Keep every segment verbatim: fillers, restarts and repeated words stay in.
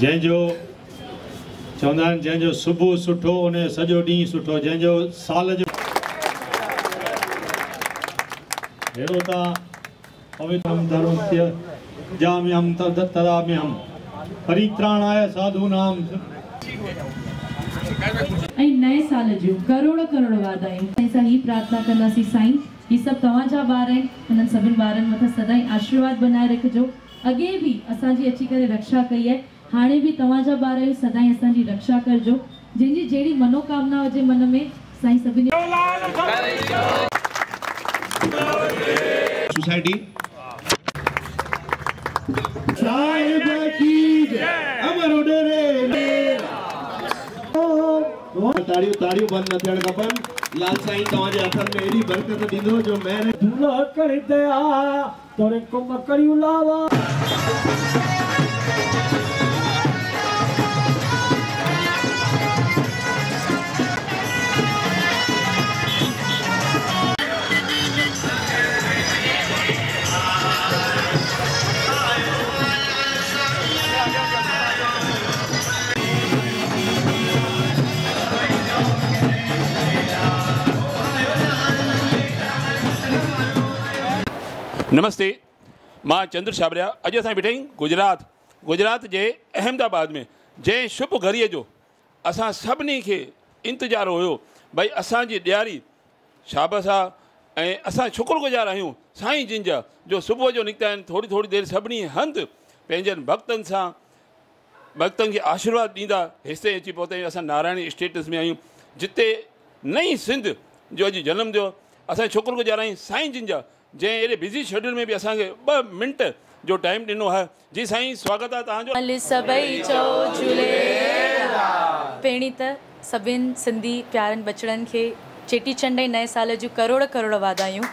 जंहिंजो चवंदा आहिनि जंहिंजो सुबुह सुठो उन सॼो ॾींहुं सुठो, जंहिंजो साल जो अहिड़ो त पवित्रम धर्मस्य जाम्यम तदाम्यम परित्राणाय साधूनाम। ऐं नए साल जो करोड़ करोड़ वाधायूं। असां ही प्रार्थना कंदासीं साईं ही सभु तव्हांजा ॿार आहिनि, हिननि सभिनि ॿारनि मथां सदाईं आशीर्वाद बनाए रखिजो। अॻे बि असांजी अची करे रक्षा कई आहे, हाणे भी तव्हांजा ॿार आहियो, सदाईं असांजी रक्षा करजो। जंहिंजी जहिड़ी मनोकामना हुजे मन में साईं सभिनी सोसाइटी साहिब की अमर उडरे ताड़ियूं ताड़ियूं बंद न थियण खपनि। लाल साईं तव्हांजे हथनि में एॾी बरकत ॾींदो जो महिर दूल्हा कर दया तोरे को मकड़ियूं लावा। नमस्ते, मां चंद्र छाबरिया। अॼु असां बीठा आहियूं गुजरात गुजरात जे अहमदाबाद में। जंहिं शुभ घड़ीअ जो असां सभिनी खे इंतज़ारु हुयो भई असांजी ॾियारी शाबस आहे ऐं असां शुक्रगुज़ार आहियूं साईं जिन जा जो सुबुह जो निकिता आहिनि। थोरी थोरी देरि सभिनी हंधि पंहिंजनि भक्तनि सां भक्तनि खे आशीर्वाद ॾींदा हिसे अची पहुता आहियूं। असां नारायणी स्टेटस में आहियूं जिते नई सिंध जो अॼु जनमु थियो। असां शुक्रगुज़ार आहियूं साईं जिन जा जंहिं एॾे बिज़ी शेड्यूल में बि असांखे ॿ मिंट जो टाइम ॾिनो आहे। जी साईं स्वागत आहे तव्हांजो। पहिरीं त सभिनि सिंधी प्यारनि बचड़नि खे चेटीचंड ऐं नए साल जूं करोड़ करोड़ वाधायूं।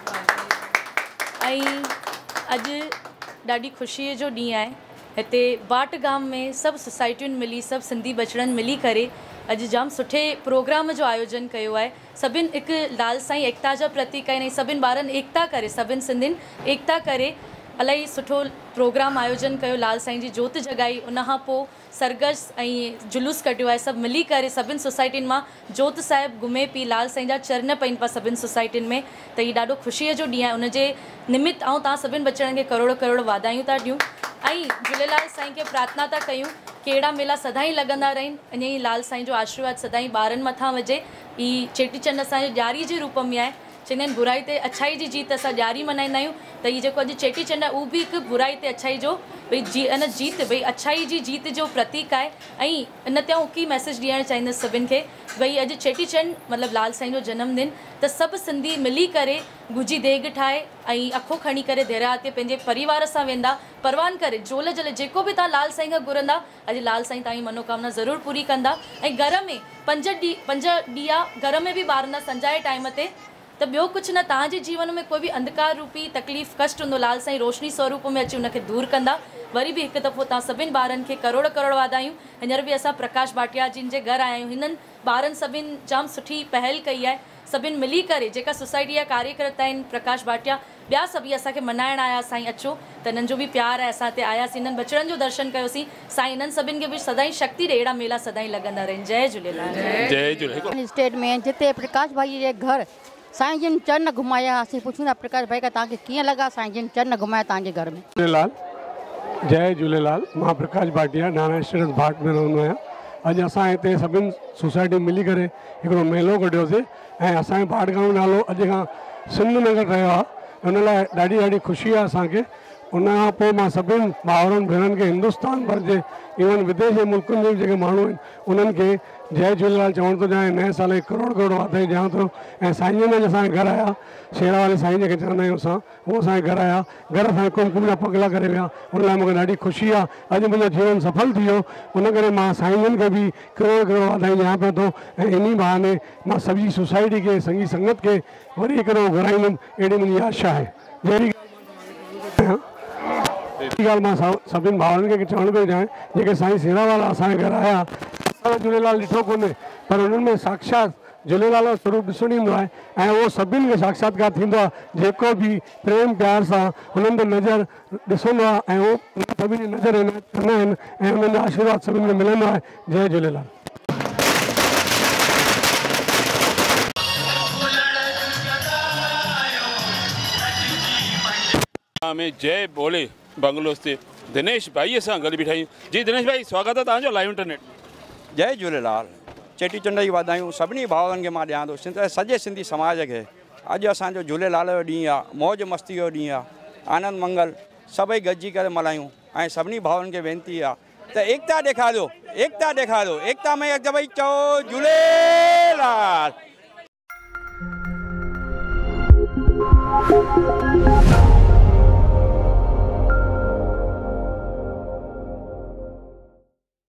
ऐं अॼु ॾाढी ख़ुशीअ जो ॾींहुं आहे। हिते बाट गांव में सभु सोसाइटियुनि मिली सभु सिंधी बचड़नि मिली करे अॼु जाम सुठे प्रोग्राम जो आयोजन कयो आहे। सभिनि हिकु लाल साईं एकता जा प्रतीक आहिनि ऐं सभिनि ॿारनि एकता करे सभिनि सिंधियुनि एकता करे इलाही सुठो प्रोग्राम आयोजन कयो। लाल साईं जी जोत जॻाई, उनखां पोइ सरगस ऐं जुलूस कढियो आहे। सभु मिली करे सभिनि सोसाइटियुनि मां जोत साहिबु घुमे पई, लाल साईं जा चरण पइनि पिया सभिनि सोसाइटियुनि में। त हीउ ॾाढो ख़ुशीअ जो ॾींहुं आहे। उनजे निमित ऐं तव्हां सभिनि बचड़नि खे करोड़ करोड़ वाधायूं था ॾियूं ऐं झूलेलाल साईं खे प्रार्थना था कयूं कि अहिड़ा मेला सदाईं लॻंदा रहनि। अञा ई लाल साईं जो आशीर्वाद सदाईं ॿारनि मथां वजे। हीउ चेटीचंड असांजे ॾियारी जे रूप में आहे। चवंदा आहिनि बुराई ते अच्छाई जी जीत असां ॾियारी मल्हाईंदा आहियूं। त हीउ जेको अॼु चेटीचंड आहे उहो बि हिकु बुराई ते अच्छाई जो भई जी इन जीत भई अच्छाई जी जीत जो प्रतीक आहे। ऐं इन ते हिकु मैसेज ॾियणु चाहींदसि सभिनि खे भई अॼु चेटीचंड मतिलबु लाल साईं जो जनमदिन। त सभु सिंधी मिली करे गुजी देग ठाहे ऐं अखो खणी करे दरिया ते पंहिंजे परिवार सां वेंदा, परवान करे झोल झले जेको बि तव्हां लाल साईं खां घुरंदा अॼु लाल साईं तव्हांजी मनोकामना ज़रूरु पूरी कंदा। ऐं घर में पंज ॾी पंज ॾीआ घर में बि ॿारंदा संझा जे टाइम ते। त ॿियो कुझु न, तव्हांजे जीवन में कोई बि अंधकार रूपी तकलीफ़ कष्ट हूंदो लाल साईं रोशनी स्वरूप में अची उनखे दूरि कंदा। वरी बि हिकु दफ़ो तव्हां सभिनि ॿारनि खे करोड़ करोड़ वाधायूं। हींअर बि असां प्रकाश भाटिया जिन जे घर आया आहियूं। हिननि ॿारनि सभिनि जाम सुठी पहल कई आहे। सभिनि मिली करे जेका सोसाइटी जा कार्यकर्ता आहिनि प्रकाश भाटिया ॿिया सभई असांखे मनाइण आया साईं अचो त हिननि जो बि प्यार आहे। असां हिते आयासीं, हिननि बचड़नि जो दर्शन कयोसीं। साईं हिननि सभिनि खे बि सदाईं शक्ति ॾे, अहिड़ा मेला सदाईं लॻंदा रहनि। जय झूलेलाल। जय झूलेलाल। स्टेट में जिते प्रकाश भाई जे घर साईं जिन चरण घुमाया, असीं पुछूं था प्रकाश भाई का तव्हांखे कीअं लॻा साईं जिन चरण घुमाया तव्हांजे घर में? झूलेलाल, जय झूलेलाल। मां प्रकाश भाटिया नारायण स्टेट भाट में रहंदो आहियां। अॼु असां हिते सभिनि सोसाइटी मिली करे हिकिड़ो मेलो कढियोसीं ऐं असांजे भाट गांव नालो अॼु खां सिंध नगर रहियो आहे। हुन लाइ ॾाढी ॾाढी ख़ुशी आहे असांखे। उन खां पोइ मां सभिनि भाउरनि भेणनि खे हिंदुस्तान भर जे इवन विदेश जे मुल्कनि जे जेके माण्हू आहिनि उन्हनि खे जय झूलेलाल चवण थो चाहियां। नए साल जी करोड़ करोड़ वाधायूं ॾियां थो। ऐं साईं जन अॼु असांजे घर आया, शेरा वारे साईं जेके चवंदा आहियूं असां, उहो असांजे घर आया, घर असांजे कुमकुम जा पगला करे विया। उन लाइ मूंखे ॾाढी ख़ुशी आहे। अॼु मुंहिंजो जीवन सफल थी वियो। उन करे मां साईं जन खे बि करोड़ करोड़ वाधायूं ॾियां पियो थो। ऐं इन बहाने मां सॼी सोसाइटी खे संगी संगत खे वरी हिकिड़ो घुराईंदुमि, अहिड़ी मुंहिंजी आशा आहे। जहिड़ी ॻाल्हि मां सभिनि भाउरनि खे चवणु पियो चाहियां जेके साईं शेरा वारा असांजे घर आया, असां झूलेलाल ॾिठो कोन्हे पर उन्हनि में साक्षात झूलेलाल जो स्वरूप ॾिसणु ईंदो आहे ऐं उहो सभिनी खे साक्षात्कार थींदो आहे। जेको बि प्रेम प्यार सां हुननि ते नज़र ॾिसंदो आहे ऐं उहो सभिनी नज़र इनायत कंदा आहिनि ऐं उन्हनि जो आशीर्वाद सभिनी खे मिलंदो आहे। जय झूलेलाल। में जय बोले बंगलोर से दिनेश भाई सां गॾु बीठा आहियूं। जी दिनेश भाई स्वागत है तव्हांजो लाइव इंटरनेट। जय झूलेलाल। चेटीचंड जी वाधायूं सभिनी भाउरनि खे मां ॾियां थो, सिंध सॼे सिंधी समाज खे। अॼु असांजो झूलेलाल जो ॾींहुं आहे, मौज मस्ती जो ॾींहुं आहे, आनंद मंगल सभई गॾिजी करे मल्हायूं ऐं सभिनी भाउरनि खे वेनिती आहे त एकता ॾेखारियो, एकता ॾेखारियो, एकता में भई चओ झूलेलाल।